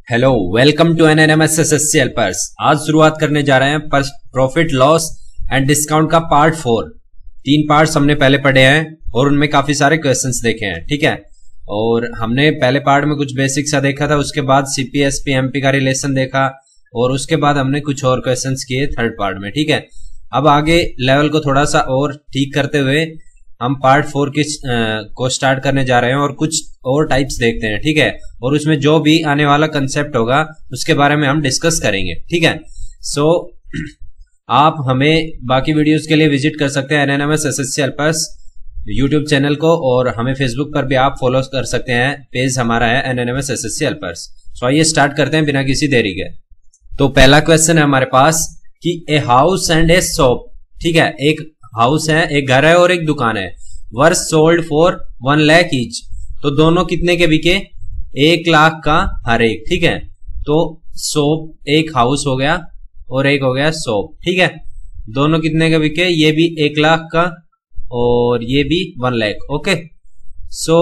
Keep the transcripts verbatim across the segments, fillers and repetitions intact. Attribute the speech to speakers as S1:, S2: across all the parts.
S1: Hello, welcome to N N M S S S C helpers. आज शुरुआत करने जा रहे हैं प्रॉफिट लॉस एंड डिस्काउंट का पार्ट फोर। तीन पार्ट्स हमने पहले पढ़े हैं और उनमें काफी सारे क्वेश्चंस देखे हैं, ठीक है। और हमने पहले पार्ट में कुछ बेसिक सा देखा था, उसके बाद सीपी एसपी एमपी का रिलेशन देखा और उसके बाद हमने कुछ और क्वेश्चंस किए थर्ड पार्ट में, ठीक है। अब आगे लेवल को थोड़ा सा और ठीक करते हुए हम पार्ट फोर की को स्टार्ट करने जा रहे हैं और कुछ और टाइप्स देखते हैं, ठीक है। और उसमें जो भी आने वाला कंसेप्ट होगा उसके बारे में हम डिस्कस करेंगे, ठीक है। सो so, आप हमें बाकी वीडियोस के लिए विजिट कर सकते हैं N N M S S S C helpers YouTube channel को, और हमें फेसबुक पर भी आप फॉलो कर सकते हैं। पेज हमारा है N N M S S S C helpers. So आइए स्टार्ट करते हैं बिना किसी देरी के। तो पहला क्वेश्चन है हमारे पास कि a house and a shop, ठीक है। एक हाउस है, एक घर है और एक दुकान है। Were sold for one lakh each, तो दोनों कितने के बिके? एक लाख का हर एक, ठीक है। तो शॉप एक हाउस हो गया और एक हो गया शॉप, ठीक है। दोनों कितने के बिके? ये भी एक लाख का और ये भी one lakh, okay. So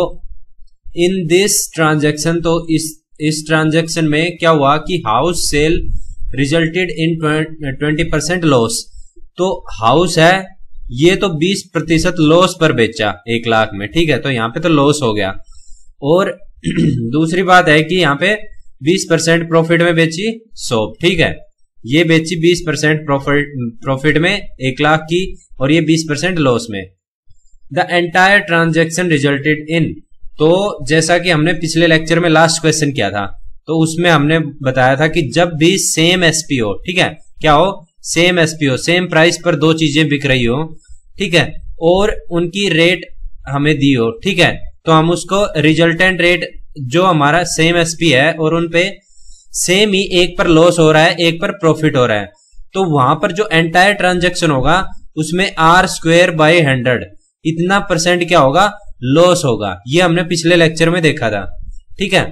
S1: in this transaction, तो इस इस ट्रांजैक्शन में क्या हुआ कि house sale resulted in twenty percent loss. तो हाउस है ये तो बीस प्रतिशत लॉस पर बेचा एक लाख में, ठीक है। तो यहाँ पे तो लॉस हो गया। और दूसरी बात है कि यहाँ पे बीस परसेंट प्रॉफिट में बेची शॉप, ठीक है। ये बेची बीस परसेंट प्रॉफिट प्रॉफिट में एक लाख की और ये बीस परसेंट लॉस में। The entire transaction resulted in, तो जैसा कि हमने पिछले लेक्चर में लास्ट क्वेश्चन किया था, तो उसमें हमने बताया था कि जब भी सेम एसपी हो, ठीक है, क्या हो? सेम एसपी हो, सेम प्राइस पर दो चीजें बिक रही हो, ठीक है, और उनकी रेट हमें दी हो, ठीक है, तो हम उसको रिजल्टेंट रेट जो हमारा सेम एसपी है और उन पे सेम ही एक पर लॉस हो रहा है एक पर प्रॉफिट हो रहा है, तो वहां पर जो एंटायर ट्रांजेक्शन होगा उसमें आर स्क्वेयर बाई हंड्रेड इतना परसेंट क्या होगा? लॉस होगा। ये हमने पिछले लेक्चर में देखा था, ठीक है।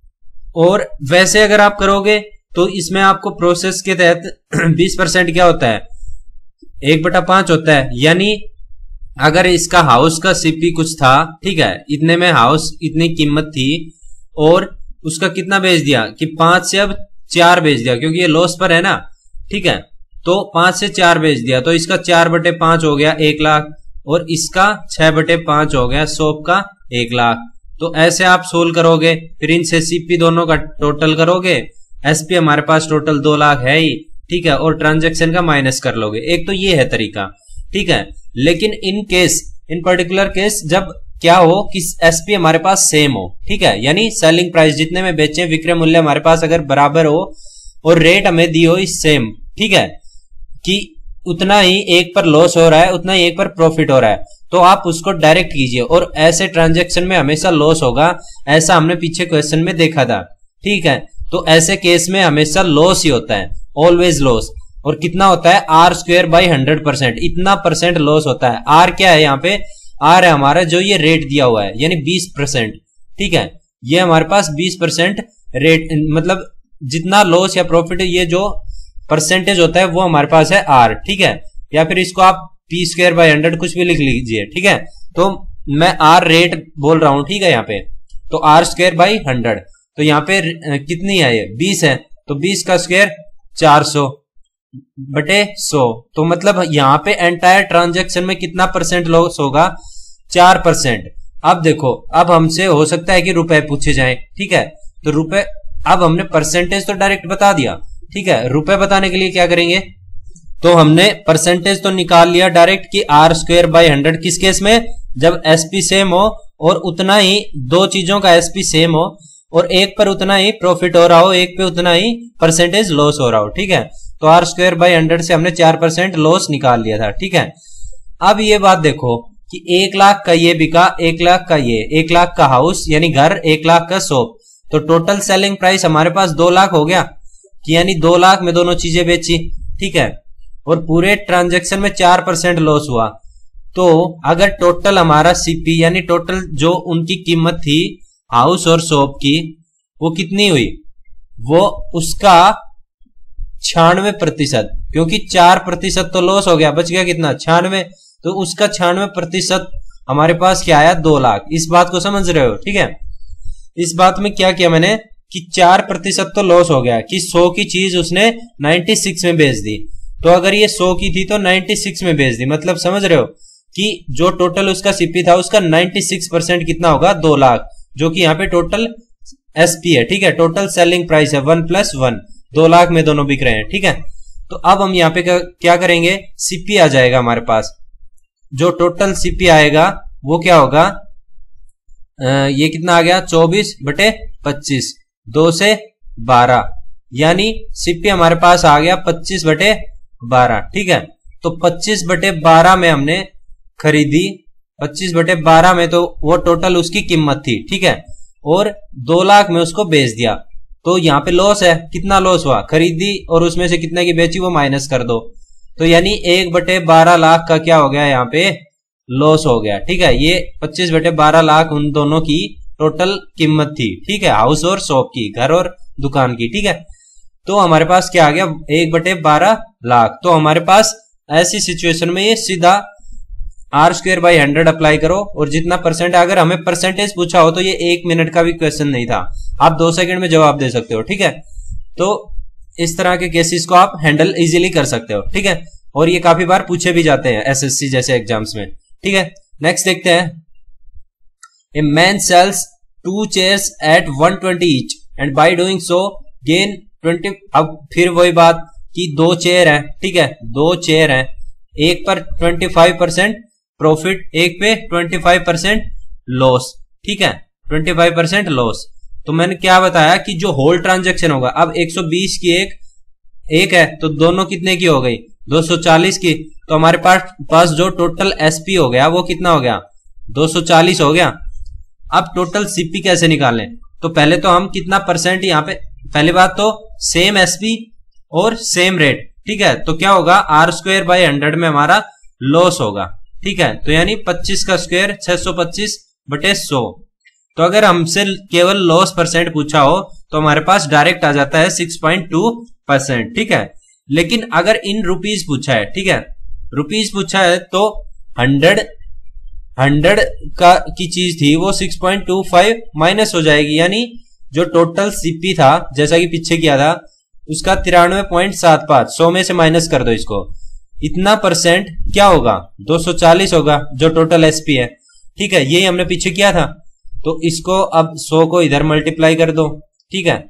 S1: और वैसे अगर आप करोगे तो इसमें आपको प्रोसेस के तहत बीस परसेंट क्या होता है? एक बटा पांच होता है। यानी अगर इसका हाउस का सीपी कुछ था, ठीक है, इतने में हाउस इतनी कीमत थी और उसका कितना बेच दिया कि पांच से अब चार बेच दिया, क्योंकि ये लॉस पर है ना, ठीक है। तो पांच से चार बेच दिया, तो इसका चार बटे पांच हो गया एक लाख और इसका छह बटे पांच हो गया शॉप का एक लाख। तो ऐसे आप सोल्व करोगे, फिर इनसे सीपी दोनों का टोटल करोगे। एसपी हमारे पास टोटल दो लाख है ही, ठीक है, और ट्रांजैक्शन का माइनस कर लोगे। एक तो ये है तरीका, ठीक है। लेकिन in case, in particular case जब क्या हो कि एसपी हमारे पास सेम हो, ठीक है, यानी सेलिंग प्राइस जितने में बेचे विक्रय मूल्य हमारे पास अगर बराबर हो और रेट हमें दी हो इस सेम, ठीक है, कि उतना ही एक पर लॉस हो रहा है उतना ही एक पर प्रॉफिट हो रहा है, तो आप उसको डायरेक्ट कीजिए। और ऐसे ट्रांजैक्शन में हमेशा लॉस होगा, ऐसा हमने पीछे क्वेश्चन में देखा था, ठीक है। तो ऐसे केस में हमेशा लॉस ही होता है, ऑलवेज लॉस। और कितना होता है? R square by hundred percent, इतना परसेंट लॉस होता है। आर क्या है यहाँ पे? आर है हमारा जो ये रेट दिया हुआ है, यानी बीस परसेंट, ठीक है। ये हमारे पास बीस परसेंट रेट, मतलब जितना लॉस या प्रॉफिट ये जो परसेंटेज होता है वो हमारे पास है आर, ठीक है। या फिर इसको आप पी स्क्वेयर बाई हंड्रेड कुछ भी लिख लीजिए, ठीक है। तो मैं आर रेट बोल रहा हूं, ठीक है। यहाँ पे तो आर स्क्वेयर बाई हंड्रेड, तो यहाँ पे कितनी है? ये बीस है, तो बीस का स्क्वायर चार सौ बटे सौ, तो मतलब यहाँ पे एंटायर ट्रांजैक्शन में कितना परसेंट लॉस होगा? चार परसेंट। अब देखो, अब हमसे हो सकता है कि रुपए पूछे जाएं, ठीक है, तो रुपए, अब हमने परसेंटेज तो डायरेक्ट बता दिया, ठीक है। रुपए बताने के लिए क्या करेंगे? तो हमने परसेंटेज तो निकाल लिया डायरेक्ट कि आर स्क्वेयर बाई हंड्रेड, किस केस में? जब एसपी सेम हो और उतना ही दो चीजों का एसपी सेम हो और एक पर उतना ही प्रॉफिट हो रहा हो, एक पे उतना ही परसेंटेज लॉस हो रहा हो, ठीक है। तो आर स्क्वेयर बाई हंड्रेड से हमने चार परसेंट लॉस निकाल लिया था, ठीक है। अब ये बात देखो कि एक लाख का ये बिका, एक लाख का ये, एक लाख का हाउस यानी घर, एक लाख का शॉप, तो टोटल सेलिंग प्राइस हमारे पास दो लाख हो गया, कि यानी दो लाख में दोनों चीजें बेची, ठीक है। और पूरे ट्रांजेक्शन में चार परसेंट लॉस हुआ। तो अगर टोटल हमारा सीपी यानी टोटल जो उनकी कीमत थी हाउस और शॉप की, वो कितनी हुई? वो उसका छियानवे प्रतिशत, क्योंकि चार प्रतिशत तो लॉस हो गया, बच गया कितना? छियानवे। तो उसका छियानवे प्रतिशत हमारे पास क्या आया? दो लाख। इस बात को समझ रहे हो, ठीक है। इस बात में क्या किया मैंने कि चार प्रतिशत तो लॉस हो गया कि सौ की चीज उसने छियानवे में बेच दी। तो अगर ये सौ की थी तो छियानवे में बेच दी, मतलब समझ रहे हो कि जो टोटल उसका सीपी था उसका छियानवे परसेंट कितना होगा, दो लाख, जो कि यहाँ पे टोटल एसपी है। ठीक है, टोटल सेलिंग प्राइस है वन प्लस वन, दो लाख में दोनों बिक रहे हैं। ठीक है, तो अब हम यहाँ पे क्या करेंगे, सीपी आ जाएगा हमारे पास। जो टोटल सीपी आएगा वो क्या होगा, आ, ये कितना आ गया, चौबीस बटे पच्चीस, दो से बारह, यानी सीपी हमारे पास आ गया पच्चीस बटे बारह। ठीक है, तो पच्चीस बटे बारह में हमने खरीदी, पच्चीस बटे बारह में तो वो टोटल उसकी कीमत थी। ठीक है, और दो लाख में उसको बेच दिया, तो यहाँ पे लॉस है। कितना लॉस हुआ, खरीदी और उसमें से कितने की बेची वो माइनस कर दो, तो यानी एक बटे बारह लाख का क्या हो गया, यहाँ पे लॉस हो गया। ठीक है, ये पच्चीस बटे बारह लाख उन दोनों की टोटल कीमत थी। ठीक है, हाउस और शॉप की, घर और दुकान की। ठीक है, तो हमारे पास क्या आ गया, एक बटे बारह लाख। तो हमारे पास ऐसी सिचुएशन में ये सीधा R square by hundred apply करो और जितना परसेंट, अगर हमें परसेंटेज पूछा हो तो ये एक मिनट का भी क्वेश्चन नहीं था, आप दो सेकंड में जवाब दे सकते हो। ठीक है, तो इस तरह के केसेस को आप हैंडल इजीली कर सकते हो। ठीक है, और ये काफी बार पूछे भी जाते हैं एसएससी जैसे एग्जाम्स में। ठीक है, नेक्स्ट देखते हैं, a man sells two chairs at one twenty each and by doing so gain twenty. अब फिर वही बात कि दो चेयर है। ठीक है, दो चेयर है, एक पर ट्वेंटी फाइव परसेंट प्रॉफिट, एक पे ट्वेंटी फाइव परसेंट लॉस। ठीक है, ट्वेंटी फाइव परसेंट लॉस। तो मैंने क्या बताया कि जो होल ट्रांजैक्शन होगा, अब एक सौ बीस की एक एक है तो दोनों कितने की हो गई, दो सौ चालीस की। तो हमारे पास पास जो टोटल एसपी हो गया वो कितना हो गया, दो सौ चालीस हो गया। अब टोटल सीपी कैसे निकालें, तो पहले तो हम कितना परसेंट यहाँ पे, पहली बात तो सेम एसपी और सेम रेट। ठीक है, तो क्या होगा, आर स्क्वायर बाई हंड्रेड में हमारा लॉस होगा। ठीक है, तो यानी पच्चीस का स्क्वायर छह सौ पच्चीस बटे सौ। तो अगर हमसे केवल लॉस परसेंट पूछा हो तो हमारे पास डायरेक्ट आ जाता है सिक्स पॉइंट टू परसेंट। ठीक है, लेकिन अगर इन रुपीज पूछा है, ठीक है, रुपीज पूछा है तो हंड्रेड हंड्रेड का की चीज थी वो six point two five minus हो जाएगी, यानी जो टोटल सीपी था जैसा कि पीछे किया था उसका तिरानवे पॉइंट सात पांच, सौ में से माइनस कर दो इसको, इतना परसेंट क्या होगा, दो सौ चालीस होगा जो टोटल एसपी है। ठीक है, यही हमने पीछे किया था, तो इसको अब सौ को इधर मल्टीप्लाई कर दो। ठीक है,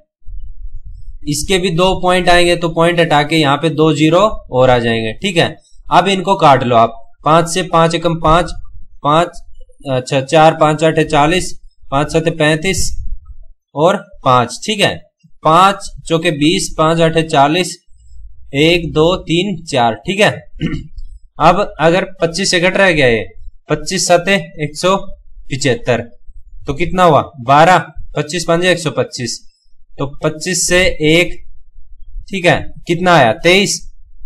S1: इसके भी दो पॉइंट आएंगे तो पॉइंट हटा के यहाँ पे दो जीरो और आ जाएंगे। ठीक है, अब इनको काट लो आप, पांच से पांच एकम पांच, पांच अच्छा चार पांच आठ चालीस, पांच सात पैंतीस और पांच। ठीक है, पांच चौके बीस, पांच आठ चालीस, एक दो तीन चार। ठीक है, अब अगर पच्चीस से घट रह गया, ये पच्चीस साते एक सौ पिछहत्तर, तो कितना हुआ बारह, पच्चीस पांच एक सौ पच्चीस, तो पच्चीस से एक, ठीक है, कितना आया तेईस,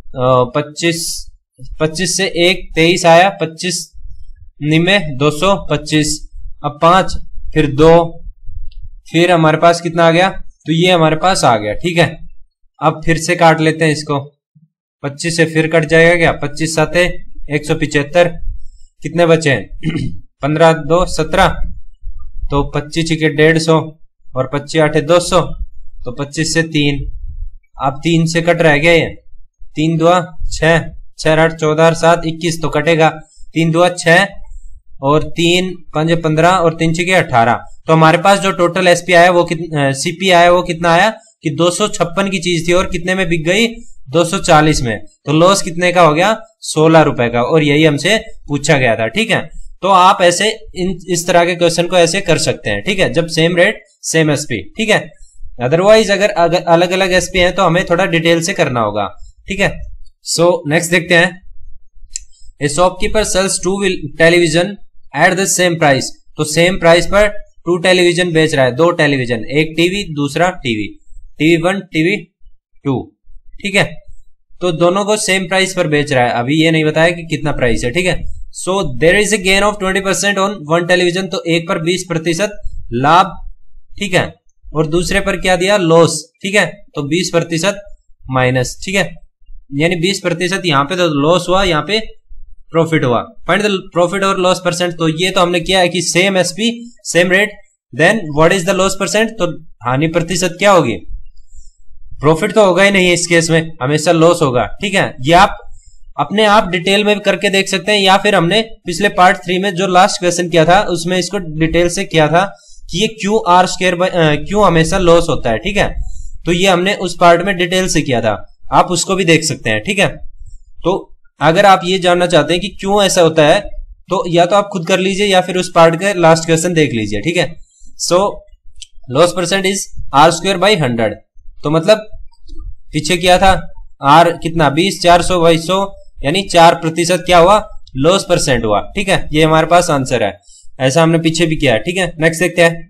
S1: पच्चीस पच्चीस से एक तेईस आया, पच्चीस निमे दो सौ पच्चीस, अब पांच फिर दो, फिर हमारे पास कितना आ गया, तो ये हमारे पास आ गया। ठीक है, अब फिर से काट लेते हैं इसको, पच्चीस से फिर कट जाएगा क्या, पच्चीस साते एक सौ पिछहत्तर, कितने बचे हैं पंद्रह दो सत्रह, तो पच्चीस के डेढ़ सौ और पच्चीस आठे दो सौ, तो पच्चीस से तीन, अब तीन से कट रह गया, ये तीन दुआ छह, छह आठ चौदह सात इक्कीस, तो कटेगा तीन दुआ छह और तीन पांच पंद्रह और तीन छह अठारह। तो हमारे पास जो टोटल एसपी आया वो कितना, सीपी आया वो कितना आया कि दो सौ छप्पन की चीज थी और कितने में बिक गई, दो सौ चालीस में, तो लॉस कितने का हो गया, सोलह रुपए का, और यही हमसे पूछा गया था। ठीक है, तो आप ऐसे इन इस तरह के क्वेश्चन को ऐसे कर सकते हैं। ठीक है, जब सेम रेट सेम एसपी। ठीक है, अदरवाइज अगर अलग अलग एसपी है तो हमें थोड़ा डिटेल से करना होगा। ठीक है, सो नेक्स्ट देखते हैं, a shopkeeper sells two television at the same price. तो सेम प्राइस पर टू टेलीविजन बेच रहा है, दो टेलीविजन, एक टीवी दूसरा TV, TV one TV two. ठीक है, तो दोनों को सेम प्राइस पर बेच रहा है, अभी ये नहीं बताया कि कितना प्राइस है। ठीक है, so there is a gain of twenty percent on one television, तो एक पर बीस प्रतिशत लाभ। ठीक है, और दूसरे पर क्या दिया, लॉस। ठीक है, तो बीस प्रतिशत माइनस। ठीक है, यानी बीस प्रतिशत यहाँ पे तो लॉस हुआ, यहाँ पे प्रॉफिट हुआ। फाइंड द प्रॉफिट और लॉस परसेंट। तो ये तो हमने किया है कि same SP same rate then what is the loss percent, तो हानि प्रतिशत क्या होगी, प्रॉफिट तो होगा ही नहीं इस केस में, हमेशा लॉस होगा। ठीक है, ये आप अपने आप डिटेल में करके देख सकते हैं, या फिर हमने पिछले पार्ट थ्री में जो लास्ट क्वेश्चन किया था उसमें इसको डिटेल से किया था कि ये क्यों आर स्क्वायर क्यों हमेशा लॉस होता है। ठीक है, तो ये हमने उस पार्ट में डिटेल से किया था, आप उसको भी देख सकते हैं। ठीक है, तो अगर आप ये जानना चाहते हैं कि क्यों ऐसा होता है तो या तो आप खुद कर लीजिए या फिर उस पार्ट का लास्ट क्वेश्चन देख लीजिए। ठीक है, so loss percent is R square by hundred, तो मतलब पीछे किया था आर कितना बीस, चार सौ बाई सौ, यानी चार प्रतिशत क्या हुआ, लॉस परसेंट हुआ। ठीक है, ये हमारे पास आंसर है, ऐसा हमने पीछे भी किया है। ठीक है, नेक्स्ट देखते हैं।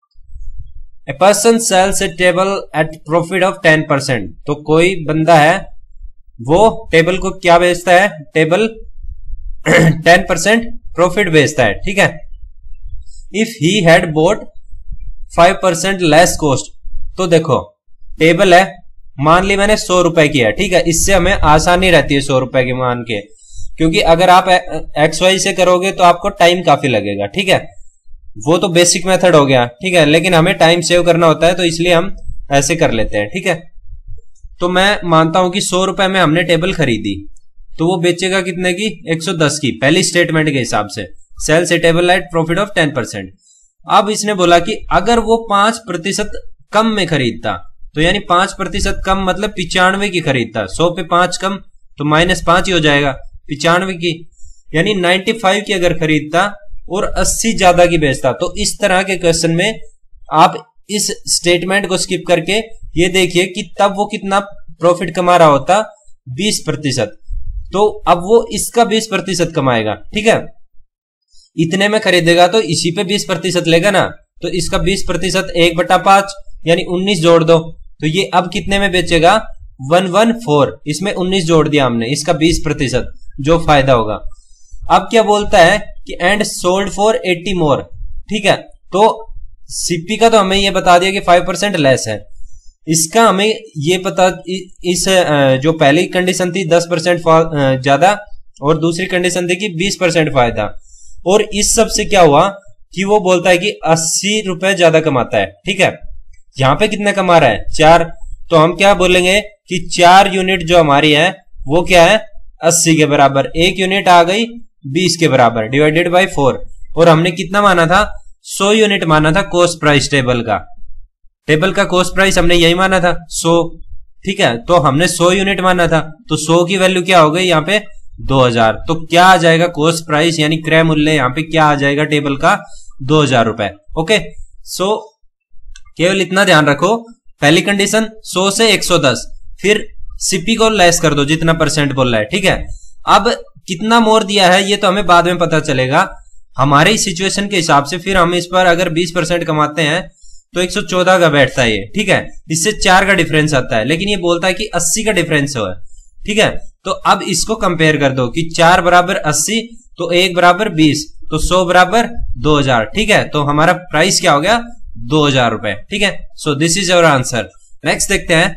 S1: A person sells a table at profit of ten percent, तो कोई बंदा है वो टेबल को क्या बेचता है, टेबल टेन परसेंट प्रॉफिट बेचता है। ठीक है, if he had bought five percent less cost, तो देखो टेबल है, मान ली मैंने सौ रुपए की है। ठीक है, इससे हमें आसानी रहती है सौ रुपए की मान के, क्योंकि अगर आप एक्स वाई से करोगे तो आपको टाइम काफी लगेगा। ठीक है, वो तो बेसिक मेथड हो गया। ठीक है, लेकिन हमें टाइम सेव करना होता है तो इसलिए हम ऐसे कर लेते हैं। ठीक है, तो मैं मानता हूं कि सौ रुपए में हमने टेबल खरीदी, तो वो बेचेगा कितने की, एक सौ दस की, पहली स्टेटमेंट के हिसाब से, sells a table at profit of ten percent. अब इसने बोला कि अगर वो पांच प्रतिशत कम में खरीदता, तो यानी पांच प्रतिशत कम मतलब पिचानवे की खरीदता, सौ पे पांच कम तो माइनस पांच ही हो जाएगा, पिचानवे की, यानी नाइन्टी फाइव की अगर खरीदता और अस्सी ज्यादा की बेचता। तो इस तरह के क्वेश्चन में आप इस स्टेटमेंट को स्किप करके ये देखिए कि तब वो कितना प्रॉफिट कमा रहा होता, बीस प्रतिशत, तो अब वो इसका बीस प्रतिशत कमाएगा। ठीक है, इतने में खरीदेगा तो इसी पे बीस प्रतिशत लेगा ना, तो इसका बीस प्रतिशत एक बटा पांच यानी उन्नीस जोड़ दो, तो ये अब कितने में बेचेगा, वन वन फोर, इसमें उन्नीस जोड़ दिया हमने, इसका बीस प्रतिशत जो फायदा होगा। अब क्या बोलता है कि and sold for eighty more. ठीक है, तो सीपी का तो हमें ये बता दिया कि फाइव परसेंट लेस है, इसका हमें ये पता, इस जो पहली कंडीशन थी दस परसेंट ज्यादा और दूसरी कंडीशन थी कि बीस परसेंट फायदा, और इस सब से क्या हुआ कि वो बोलता है कि अस्सी रुपए ज्यादा कमाता है। ठीक है, यहां पे कितने कमा रहा है, चार, तो हम क्या बोलेंगे कि चार यूनिट जो हमारी है वो क्या है, अस्सी के बराबर, एक यूनिट आ गई बीस के बराबर, डिवाइडेड बाय फोर, और हमने कितना माना था, सौ यूनिट माना था कॉस्ट प्राइस टेबल का, टेबल का कॉस्ट प्राइस हमने यही माना था सौ। ठीक है, तो हमने सौ यूनिट माना था, तो सौ की वैल्यू क्या हो गई यहाँ पे दो हजार, तो क्या आ जाएगा कॉस्ट प्राइस यानी क्रय मूल्य यहाँ पे क्या आ जाएगा टेबल का, दो हजार रुपए। ओके, सो केवल इतना ध्यान रखो, पहली कंडीशन सौ से एक सौ दस, फिर सीपी को लेस कर दो जितना परसेंट बोल रहा है। ठीक है, अब कितना मोर दिया है ये तो हमें बाद में पता चलेगा, हमारे सिचुएशन के हिसाब से फिर हम इस पर अगर बीस परसेंट कमाते हैं तो एक सौ चौदह का बैठता है ये। ठीक है, इससे चार का डिफरेंस आता है, लेकिन ये बोलता है कि अस्सी का डिफरेंस हो है। ठीक है, तो अब इसको कंपेयर कर दो कि चार बराबर अस्सी, तो एक बराबर बीस, तो सौ बराबर दो हजार। ठीक है, तो हमारा प्राइस क्या हो गया, दो हजार रुपए। ठीक है, so this is our answer. Next देखते हैं,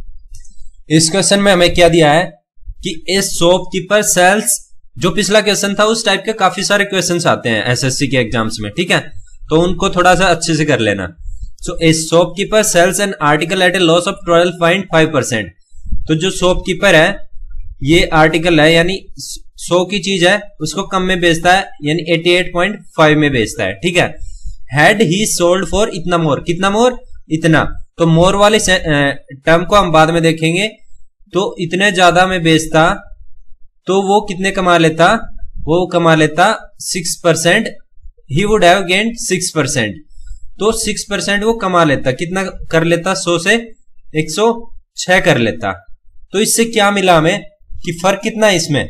S1: इस क्वेश्चन में हमें क्या दिया है कि ए शॉपकीपर सेल्स, जो पिछला क्वेश्चन था उस टाइप के काफी सारे क्वेश्चंस आते हैं एसएससी के एग्जाम्स में। ठीक है, तो उनको थोड़ा सा अच्छे से कर लेना। So a shopkeeper sells an article at a loss of twelve point five percent, तो जो शॉपकीपर है ये आर्टिकल है यानी सौ की चीज है उसको कम में बेचता है यानी अठासी पॉइंट फाइव में बेचता है। ठीक है, हैड ही सोल्ड फॉर इतना मोर, कितना मोर, इतना, तो मोर वाले टर्म को हम बाद में देखेंगे, तो इतने ज्यादा में बेचता तो वो कितने कमा लेता, वो कमा लेता six percent, he would have gained six percent, तो सिक्स परसेंट वो कमा लेता, कितना कर लेता, सौ से एक सौ छह कर लेता। तो इससे क्या मिला हमें कि फर्क कितना है इसमें,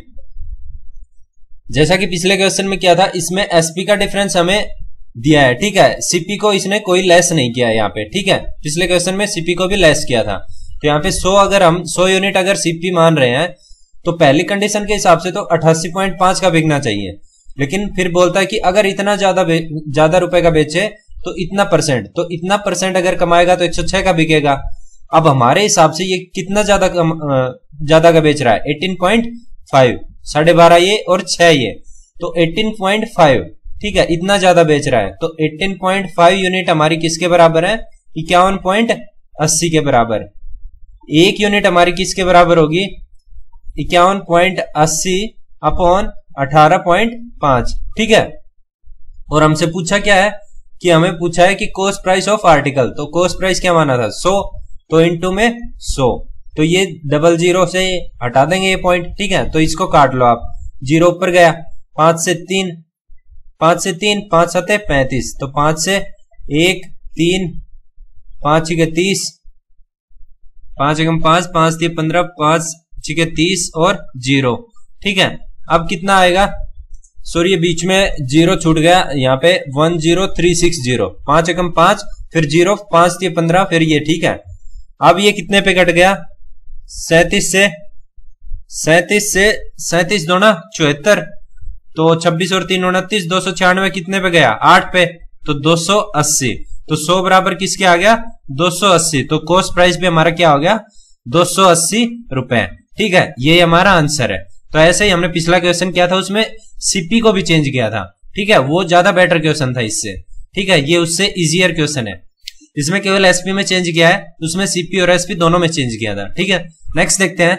S1: जैसा कि पिछले क्वेश्चन में किया था, इसमें एसपी का डिफरेंस हमें दिया है। ठीक है, सीपी को इसने कोई लेस नहीं किया यहाँ पे। ठीक है, पिछले क्वेश्चन में सीपी को भी लेस किया था, तो यहाँ पे सौ अगर हम सौ यूनिट अगर सीपी मान रहे हैं तो पहली कंडीशन के हिसाब से तो अठासी पॉइंट पांच का बिकना चाहिए, लेकिन फिर बोलता है कि अगर इतना ज्यादा ज्यादा रुपए का बेचे तो इतना परसेंट, तो इतना परसेंट अगर कमाएगा तो एक सौ छह का बिकेगा। अब हमारे हिसाब से ये कितना ज्यादा ज्यादा का बेच रहा है, अठारह पॉइंट फाइव, साढ़े बारह ये और छह ये, तो अठारह पॉइंट फाइव, ठीक है, इतना ज्यादा बेच रहा है। तो अठारह पॉइंट पाँच यूनिट हमारी किसके बराबर है? इक्यावन पॉइंट अस्सी के बराबर। एक यूनिट हमारी किसके बराबर होगी? इक्यावन पॉइंट अस्सी अपॉन अठारह पॉइंट पांच। ठीक है, और हमसे पूछा क्या है कि हमें पूछा है कि कॉस्ट प्राइस ऑफ आर्टिकल। तो कॉस्ट प्राइस क्या माना था? सौ, तो इंटू में सौ, तो ये डबल जीरो से हटा देंगे ये पॉइंट। ठीक है, तो इसको काट लो आप, जीरो ऊपर गया, पांच से तीन, पांच से तीन, पांच सते पैंतीस, तो पांच से एक, तीन, पांच छः तीस, पांच एकम पांच, पांच तीन पंद्रह, पांच छः तीस और जीरो। ठीक है, अब कितना आएगा? सॉरी ये बीच में जीरो छूट गया, यहाँ पे one zero three six zero, पांच एकम पांच, फिर जीरो, पांच तीन पंद्रह, फिर ये। ठीक है, अब ये कितने पे कट गया? सैतीस से, सैतीस से सैतीस दोना चौहत्तर, तो छब्बीस और तीन उनतीस, दो सौ छियानवे कितने पे गया? आठ पे, तो दो सौ अस्सी। तो सौ बराबर किसके आ गया? दो सौ अस्सी। तो कॉस्ट प्राइस भी हमारा क्या हो गया? दो सौ अस्सी रुपए। ठीक है, ये हमारा आंसर है। तो ऐसे ही हमने पिछला क्वेश्चन किया था, उसमें सीपी को भी चेंज किया था। ठीक है, वो ज्यादा बेटर क्वेश्चन था इससे। ठीक है, ये उससे इजियर क्वेश्चन है। इसमें केवल एसपी में चेंज किया है, उसमें सीपी और एसपी दोनों में चेंज किया था। ठीक है, नेक्स्ट देखते हैं।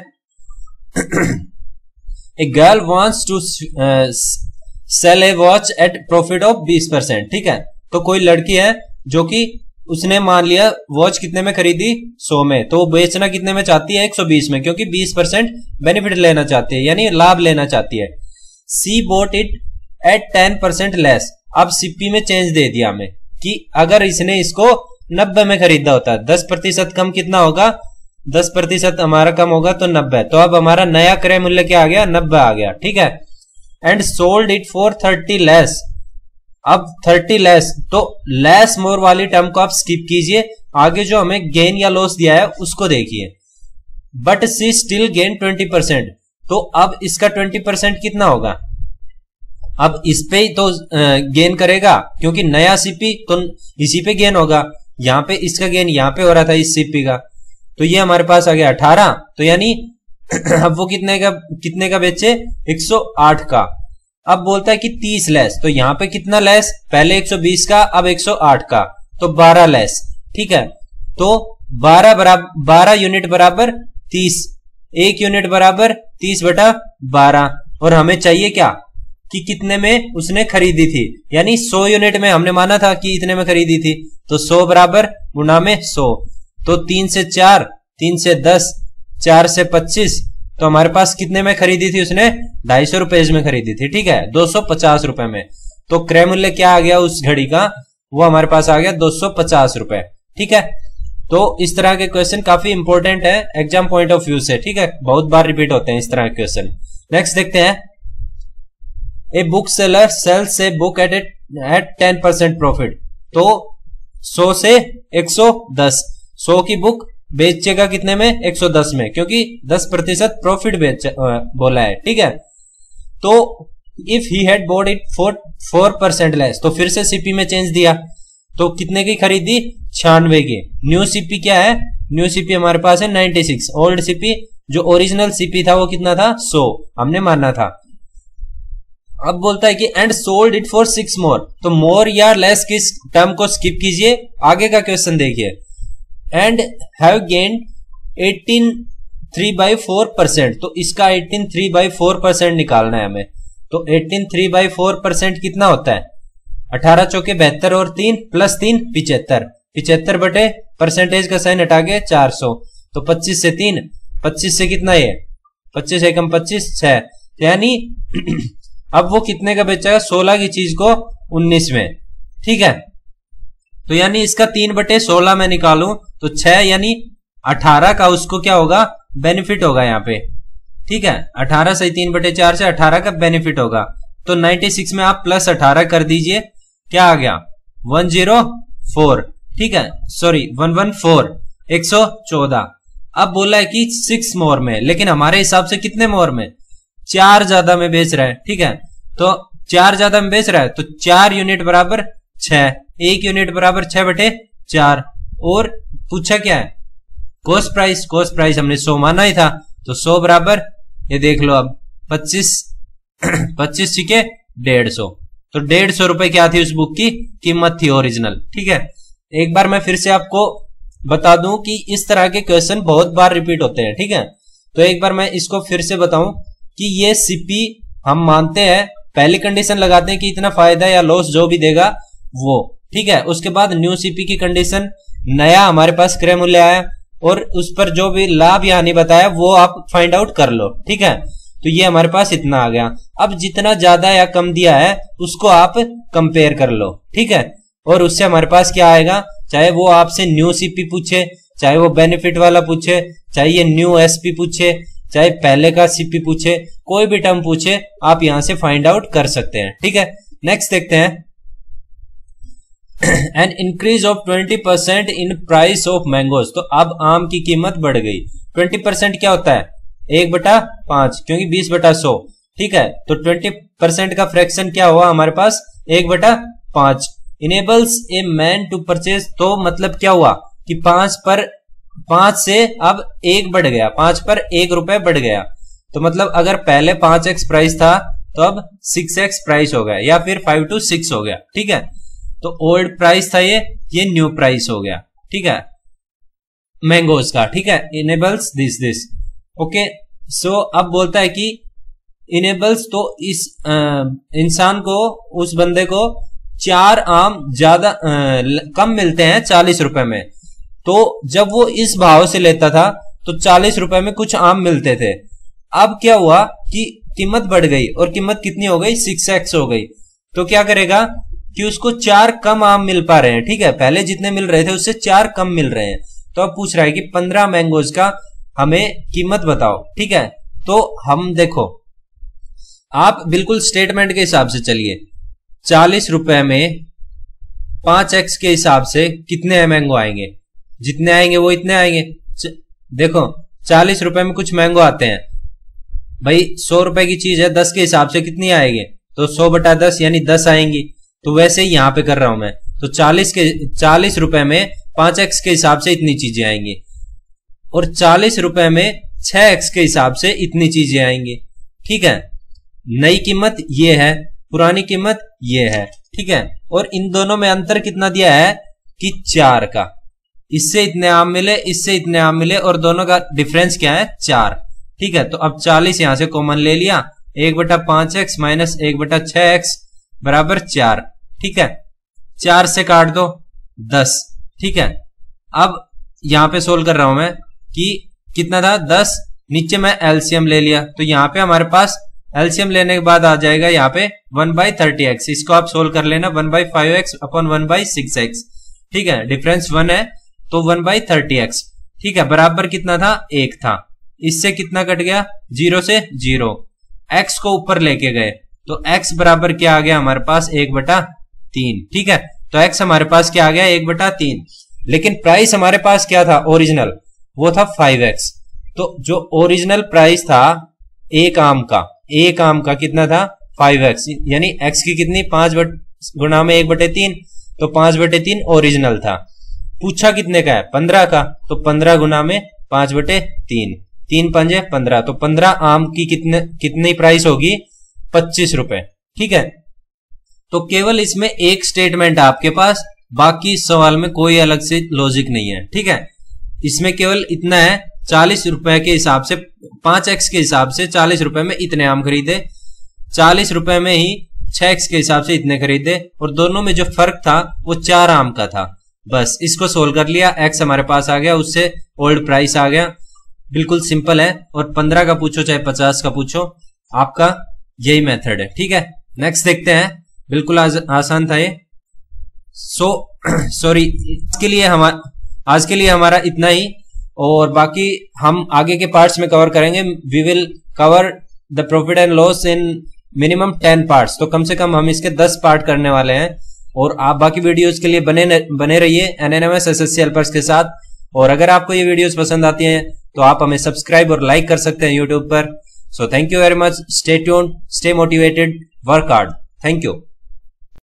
S1: A girl wants to sell a watch at profit of बीस परसेंट। ठीक है, तो कोई लड़की है जो कि उसने मान लिया वॉच कितने में खरीदी? सौ में, तो वो बेचना कितने में चाहती है? एक सौ बीस में, क्योंकि बीस परसेंट बेनिफिट लेना चाहती है, यानी लाभ लेना चाहती है। She bought it at ten percent less. अब सीपी में चेंज दे दिया हमें कि अगर इसने इसको नब्बे में खरीदा होता, दस प्रतिशत कम कितना होगा? दस प्रतिशत हमारा कम होगा तो नब्बे। तो अब हमारा नया क्रय मूल्य क्या आ गया? नब्बे आ गया। ठीक है, and sold it for thirty less. अब थर्टी लेस, तो लेस मोर वाली टर्म को आप स्किप कीजिए, आगे जो हमें गेन या लॉस दिया है उसको देखिए। But she still gain twenty percent, तो अब इसका ट्वेंटी परसेंट कितना होगा? अब इस पे ही तो गेन करेगा, क्योंकि नया सीपी तो इसी पे गेन होगा। यहां पे इसका गेन यहां पे हो रहा था इस सीपी का, तो ये हमारे पास आ गया अठारह। तो यानी अब वो कितने का कितने का बेचे? एक सौ आठ का। अब बोलता है कि तीस लेस, तो यहां पे कितना लेस? पहले एक सौ बीस का, अब एक सौ आठ का, तो बारह लेस। ठीक है, तो बारह बराबर बारह यूनिट बराबर तीस, एक यूनिट बराबर तीस बटा बारह। और हमें चाहिए क्या? कि कितने में उसने खरीदी थी, यानी सौ यूनिट में हमने माना था कि इतने में खरीदी थी, तो सौ बराबर गुना में सौ, तो तीन से चार, तीन से दस, चार से पच्चीस, तो हमारे पास कितने में खरीदी थी उसने? ढाई सौ रुपए में खरीदी थी। ठीक है, दो सौ पचास रुपए में। तो क्रय मूल्य क्या आ गया उस घड़ी का? वो हमारे पास आ गया दो सौ पचास रुपए। ठीक है, तो इस तरह के क्वेश्चन काफी इंपॉर्टेंट है एग्जाम पॉइंट ऑफ व्यू से। ठीक है, बहुत बार रिपीट होते हैं इस तरह के क्वेश्चन। नेक्स्ट देखते हैं। A book seller sells a book at at ten percent profit. तो सौ से एक सौ दस, सौ की बुक बेचेगा कितने में? एक सौ दस में, क्योंकि दस प्रतिशत प्रॉफिट बेच बोला है। ठीक है, तो if he had bought it for four percent less, तो फिर से सीपी में चेंज दिया, तो कितने की खरीदी? छियानवे की। न्यू सीपी क्या है? न्यू सीपी हमारे पास है नाइन्टी सिक्स। ओल्ड सीपी जो ओरिजिनल सीपी था वो कितना था? सौ हमने माना था। अब बोलता है कि and sold it for six more, तो मोर या लेस किस टर्म को स्किप कीजिए, आगे का क्वेश्चन देखिए। And have gained eighteen three by four percent, तो इसका eighteen three by four percent निकालना है हमें। तो eighteen three by four percent कितना होता है? अठारह चौके बहत्तर और तीन प्लस तीन पिचहत्तर, पिचहत्तर बटे परसेंटेज का साइन हटा के चार सौ, तो पच्चीस से तीन, पच्चीस से कितना ये? पच्चीस एकम पच्चीस, छह, यानी अब वो कितने का बेचेगा? सोलह की चीज को उन्नीस में। ठीक है, तो यानी इसका तीन बटे सोलह में निकालूं तो छह, यानी अठारह का उसको क्या होगा? बेनिफिट होगा यहाँ पे। ठीक है, अठारह से तीन बटे चार से अठारह का बेनिफिट होगा। तो छियानवे में आप प्लस अठारह कर दीजिए, क्या आ गया? One zero four. ठीक है, सॉरी वन वन फोर, एक सौ चौदह। अब बोला है कि सिक्स मोर में, लेकिन हमारे हिसाब से कितने मोर में? चार ज्यादा में बेच रहा है। ठीक है, तो चार ज्यादा में बेच रहा है, तो चार यूनिट बराबर छह, एक यूनिट बराबर छह बटे चार। और पूछा क्या है? Cost price. कॉस्ट प्राइस हमने सौ माना ही था, तो सौ बराबर ये देख लो अब पच्चीस, पच्चीस छिके डेढ़ सौ। तो डेढ़ सौ रुपए क्या थी उस बुक की कीमत थी ओरिजिनल। ठीक है, एक बार मैं फिर से आपको बता दूं कि इस तरह के क्वेश्चन बहुत बार रिपीट होते हैं। ठीक है, तो एक बार मैं इसको फिर से बताऊं कि ये सीपी हम मानते हैं, पहली कंडीशन लगाते हैं कि इतना फायदा या लॉस जो भी देगा वो। ठीक है, उसके बाद न्यू सीपी की कंडीशन, नया हमारे पास क्रय मूल्य आया और उस पर जो भी लाभ या हानि बताया वो आप फाइंड आउट कर लो। ठीक है, तो ये हमारे पास इतना आ गया। अब जितना ज्यादा या कम दिया है उसको आप कंपेयर कर लो। ठीक है, और उससे हमारे पास क्या आएगा, चाहे वो आपसे न्यू सीपी पूछे, चाहे वो बेनिफिट वाला पूछे, चाहे ये न्यू एसपी पूछे, चाहे पहले का सीपी पूछे, कोई भी टर्म पूछे आप यहां से फाइंड आउट कर सकते हैं। ठीक है, नेक्स्ट देखते हैं। An increase of twenty percent in price of mangoes, तो अब आम की कीमत बढ़ गई। ट्वेंटी परसेंट क्या होता है, एक बटा पांच, क्योंकि बीस बटा सौ। ठीक है, तो ट्वेंटी परसेंट का फ्रैक्शन क्या हुआ हमारे पास, एक बटा पांच। Enables a man to purchase, तो मतलब क्या हुआ कि पांच पर पांच से अब एक बढ़ गया, पांच पर एक रुपए बढ़ गया। तो मतलब अगर पहले पांच एक्स प्राइस था तो अब सिक्स एक्स प्राइस हो गया, या फिर फाइव टू सिक्स हो गया। ठीक है, तो ओल्ड प्राइस था ये ये न्यू प्राइस हो गया। ठीक है, मैंगोज का। ठीक है, enables this this okay. So अब बोलता है कि इनेबल्स, तो इस आ, इंसान को, उस बंदे को चार आम ज्यादा कम मिलते हैं चालीस रुपए में। तो जब वो इस भाव से लेता था तो चालीस रुपए में कुछ आम मिलते थे। अब क्या हुआ कि कीमत बढ़ गई और कीमत कितनी हो गई, सिक्स एक्स हो गई। तो क्या करेगा कि उसको चार कम आम मिल पा रहे हैं। ठीक है, पहले जितने मिल रहे थे उससे चार कम मिल रहे हैं। तो अब पूछ रहा है कि पंद्रह मैंगोज का हमें कीमत बताओ। ठीक है, तो हम देखो, आप बिल्कुल स्टेटमेंट के हिसाब से चलिए। चालीस रुपए में पांच एक्स के हिसाब से कितने मैंगो आएंगे, जितने आएंगे वो इतने आएंगे। देखो चालीस रुपए में कुछ मैंगो आते हैं भाई, सौ रुपए की चीज है, दस के हिसाब से कितनी आएंगे, तो सौ बटा दस यानी दस आएंगी। तो वैसे ही यहां पे कर रहा हूं मैं, तो चालीस के चालीस रुपए में पांच एक्स के हिसाब से इतनी चीजें आएंगी और चालीस रुपए में छह एक्स के हिसाब से इतनी चीजें आएंगी। ठीक है, नई कीमत ये है, पुरानी कीमत ये है। ठीक है, और इन दोनों में अंतर कितना दिया है कि चार का, इससे इतने आम मिले, इससे इतने आम मिले और दोनों का डिफरेंस क्या है, चार। ठीक है, तो अब चालीस यहां से कॉमन ले लिया, एक बटा पांच एक्स माइनस एक बटा छह एक्स बराबर चार। ठीक है, चार से काट दो दस। ठीक है, अब यहां पे सोल्व कर रहा हूं मैं कि कितना था, दस, नीचे मैं एलसीएम ले लिया, तो यहां पे हमारे पास एलसीएम लेने के बाद आ जाएगा यहाँ पे वन बाई थर्टी एक्स। इसको आप सोल्व कर लेना, one by five x upon one by six x. ठीक है, डिफरेंस वन है तो वन बाई थर्टी एक्स। ठीक है, बराबर कितना था, एक था। इससे कितना कट गया, जीरो से जीरो। एक्स को ऊपर लेके गए तो एक्स बराबर क्या आ गया हमारे पास, एक बटा तीन। ठीक है, तो एक्स हमारे पास क्या आ गया, एक बटा तीन। लेकिन प्राइस हमारे पास क्या था ओरिजिनल, वो था फाइव एक्स। तो जो ओरिजिनल प्राइस था एक आम का, एक आम का कितना था, फाइव एक्स, यानी एक्स की कितनी, पांच बट गुना में एक बटे तीन, तो पांच बटे तीन ओरिजिनल था। पूछा कितने का है, पंद्रह का, तो पंद्रह गुना में पांच बटे तीन, तीन पंजे पंद्रह, तो पंद्रह आम की कितने कितनी प्राइस होगी, पच्चीस रुपए। ठीक है, तो केवल इसमें एक स्टेटमेंट है आपके पास, बाकी सवाल में कोई अलग से लॉजिक नहीं है। ठीक है, इसमें केवल इतना है, चालीस रुपए के हिसाब से, पांच एक्स के हिसाब से चालीस रुपए में इतने आम खरीदे, चालीस रुपए में ही छह एक्स के हिसाब से इतने खरीदे, और दोनों में जो फर्क था वो चार आम का था। बस इसको सोल्व कर लिया, एक्स हमारे पास आ गया, उससे ओल्ड प्राइस आ गया। बिल्कुल सिंपल है, और पंद्रह का पूछो चाहे पचास का पूछो, आपका यही मेथड है। ठीक है, नेक्स्ट देखते हैं, बिल्कुल आज, आसान था ये। सो सॉरी, इसके लिए हमारा आज के लिए हमारा इतना ही, और बाकी हम आगे के पार्ट्स में कवर करेंगे। We will cover the profit and loss in minimum ten parts, तो कम से कम हम इसके दस पार्ट करने वाले हैं। और आप बाकी वीडियोस के लिए बने बने रहिए एनएनएमएस एसएससी हेल्पर्स के साथ। और अगर आपको ये वीडियोस पसंद आती हैं तो आप हमें सब्सक्राइब और लाइक कर सकते हैं यूट्यूब पर। So thank you very much, stay tuned, stay motivated, work hard. Thank you.